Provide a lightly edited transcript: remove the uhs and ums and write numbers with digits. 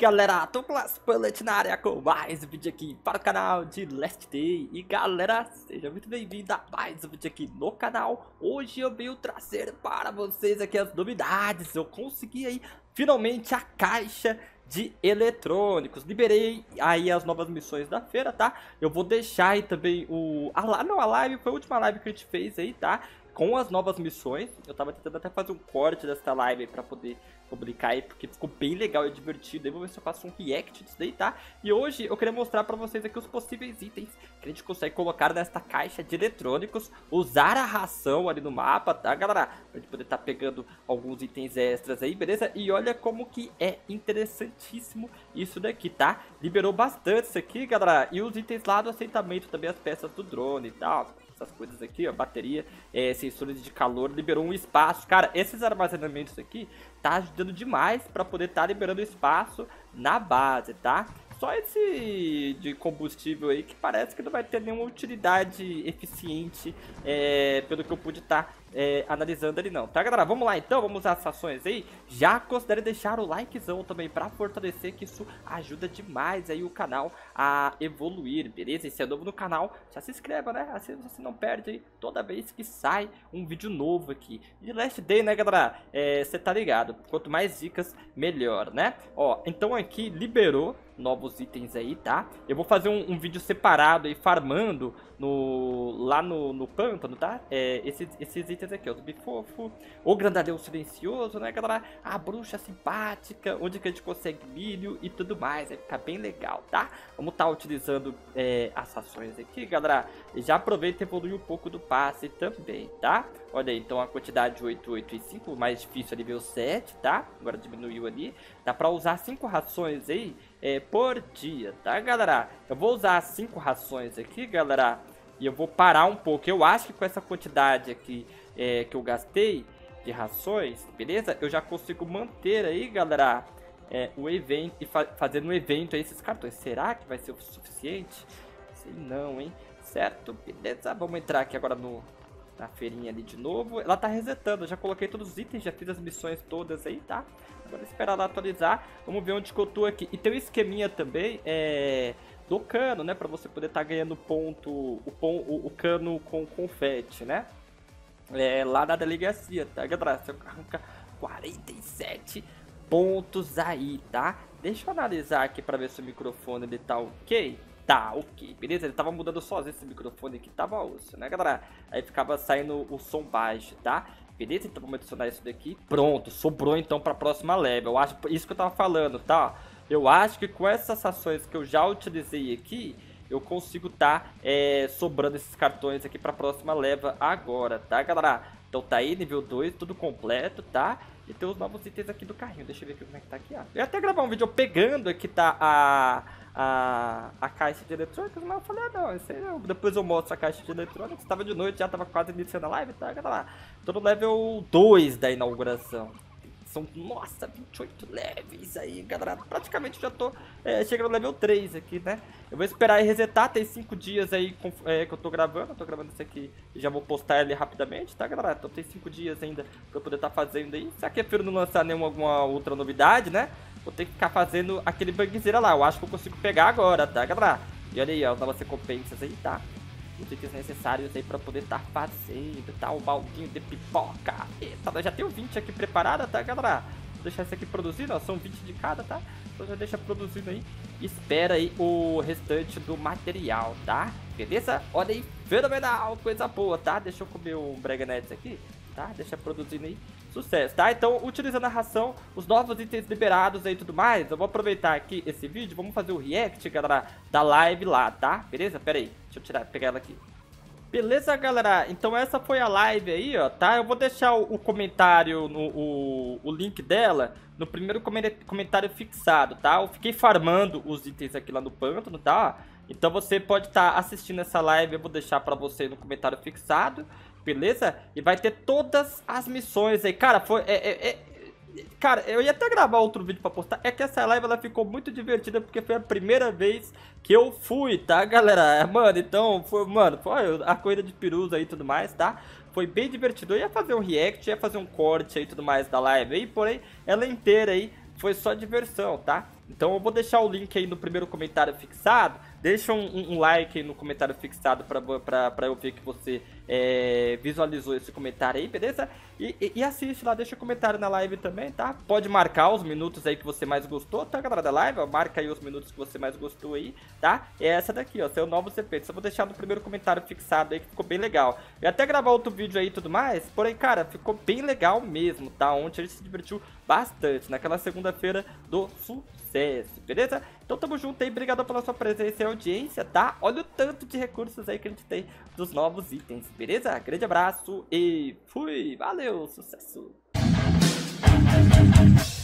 galera, tô com as Bullet na área com mais um vídeo aqui para o canal de Last Day. E galera, seja muito bem-vindo a mais um vídeo aqui no canal. Hoje eu venho trazer para vocês aqui as novidades. Eu consegui aí finalmente a caixa de eletrônicos. Liberei aí as novas missões da feira, tá? Eu vou deixar aí também a live, foi a última live que a gente fez aí, tá? Com as novas missões. Eu tava tentando até fazer um corte dessa live aí pra poder publicar aí, porque ficou bem legal e divertido. Aí vou ver se eu faço um react disso daí, tá? E hoje eu queria mostrar pra vocês aqui os possíveis itens que a gente consegue colocar nesta caixa de eletrônicos. Usar a ração ali no mapa, tá, galera? Pra gente poder estar pegando alguns itens extras aí, beleza? E olha como que é interessantíssimo isso daqui, tá? Liberou bastante isso aqui, galera. E os itens lá do assentamento também, as peças do drone e tal. Essas coisas aqui, ó, bateria, sensores de calor, liberou um espaço. Cara, esses armazenamentos aqui tá ajudando demais para poder estar liberando espaço na base, tá? Só esse de combustível aí que parece que não vai ter nenhuma utilidade eficiente, pelo que eu pude estar analisando ali não, tá, galera? Vamos lá então, vamos usar as ações aí. Já considere deixar o likezão também pra fortalecer, que isso ajuda demais aí o canal a evoluir, beleza? E se é novo no canal, já se inscreva, né? Assim você não perde aí toda vez que sai um vídeo novo aqui. E Last Day, né, galera? Você tá ligado, quanto mais dicas, melhor, né? Ó, então aqui liberou novos itens aí, tá? Eu vou fazer um vídeo separado aí, farmando lá no pântano, tá? Esses itens aqui, ó, o bifofo, o grandalhão silencioso, né, galera? A bruxa simpática, onde que a gente consegue milho e tudo mais, vai ficar bem legal, tá? Vamos estar utilizando as ações aqui, galera. Já aproveita e evolui um pouco do passe também, tá? Olha aí, então a quantidade de 8, 8 e 5, o mais difícil é nível 7, tá? Agora diminuiu ali. Dá pra usar 5 rações aí por dia, tá, galera? Eu vou usar 5 rações aqui, galera, e eu vou parar um pouco. Eu acho que com essa quantidade aqui que eu gastei de rações, beleza? Eu já consigo manter aí, galera, o evento e fazendo um evento aí esses cartões. Será que vai ser o suficiente? Sei não, hein? Certo? Beleza? Vamos entrar aqui agora na feirinha ali de novo. Ela tá resetando, eu já coloquei todos os itens, já fiz as missões todas aí, tá? Agora esperar ela atualizar. Vamos ver onde que eu tô aqui. E tem um esqueminha também, do cano, né? Pra você poder estar ganhando ponto, o cano com confete, né? Lá na delegacia, tá, galera? Você arranca 47 pontos aí, tá? Deixa eu analisar aqui pra ver se o microfone ele tá ok. Tá, ok, beleza? Ele tava mudando sozinho esse microfone aqui, tava osso, né, galera? Aí ficava saindo o som baixo, tá? Beleza? Então vamos adicionar isso daqui. Pronto, sobrou então pra próxima level. Eu acho, isso que eu tava falando, tá? Eu acho que com essas ações que eu já utilizei aqui, eu consigo sobrando esses cartões aqui pra próxima leva agora, tá, galera? Então tá aí, nível 2, tudo completo, tá? E tem os novos itens aqui do carrinho. Deixa eu ver aqui como é que tá aqui, ó. Eu ia até gravar um vídeo pegando aqui, tá, a caixa de eletrônicos, mas eu falei, não, isso aí não. Depois eu mostro a caixa de eletrônicos. Tava de noite, já tava quase iniciando a live, tá, galera? Tô no level 2 da inauguração. São, nossa, 28 levels aí, galera. Praticamente já tô chegando no level 3 aqui, né? Eu vou esperar ele resetar, tem 5 dias aí que eu tô gravando. Eu tô gravando isso aqui e já vou postar ele rapidamente, tá, galera? Então tem 5 dias ainda pra eu poder estar fazendo aí. Se a Kefiro não lançar alguma outra novidade, né? Vou ter que ficar fazendo aquele bugzeira lá. Eu acho que eu consigo pegar agora, tá, galera? E olha aí, ó, as novas recompensas aí, tá? Os itens necessários aí pra poder estar fazendo, tá? O baldinho de pipoca. Eita, eu já tenho 20 aqui preparada, tá, galera? Vou deixar isso aqui produzindo, ó. São 20 de cada, tá? Então já deixa produzindo aí. Espera aí o restante do material, tá? Beleza? Olha aí, fenomenal, coisa boa, tá? Deixa eu comer o Breganets aqui, tá? Deixa produzindo aí. Sucesso, tá? Então, utilizando a ração, os novos itens liberados aí e tudo mais, eu vou aproveitar aqui esse vídeo, vamos fazer o react, galera, da live lá, tá? Beleza? Pera aí, deixa eu pegar ela aqui. Beleza, galera? Então essa foi a live aí, ó, tá? Eu vou deixar o comentário, o link dela, no primeiro comentário fixado, tá? Eu fiquei farmando os itens aqui lá no pântano, tá? Então você pode estar assistindo essa live, eu vou deixar pra você no comentário fixado, beleza? E vai ter todas as missões aí. Cara, cara, eu ia até gravar outro vídeo pra postar. É que essa live ela ficou muito divertida porque foi a primeira vez que eu fui, tá, galera? Mano, então, foi a corrida de perus aí e tudo mais, tá? Foi bem divertido. Eu ia fazer um react, ia fazer um corte aí e tudo mais da live aí, porém, ela inteira aí foi só diversão, tá? Então eu vou deixar o link aí no primeiro comentário fixado. Deixa um like aí no comentário fixado pra eu ver que você visualizou esse comentário aí, beleza? E assiste lá, deixa um comentário na live também, tá? Pode marcar os minutos aí que você mais gostou, tá, galera da live? Ó, marca aí os minutos que você mais gostou aí, tá? É essa daqui, ó, seu novo CP. Só vou deixar no primeiro comentário fixado aí, que ficou bem legal. Eu ia até gravar outro vídeo aí e tudo mais, porém, cara, ficou bem legal mesmo, tá? Ontem a gente se divertiu bastante, naquela segunda-feira do sucesso, beleza? Então tamo junto aí, obrigado pela sua presença e audiência, tá? Olha o tanto de recursos aí que a gente tem dos novos itens, beleza? Grande abraço e fui! Valeu, sucesso!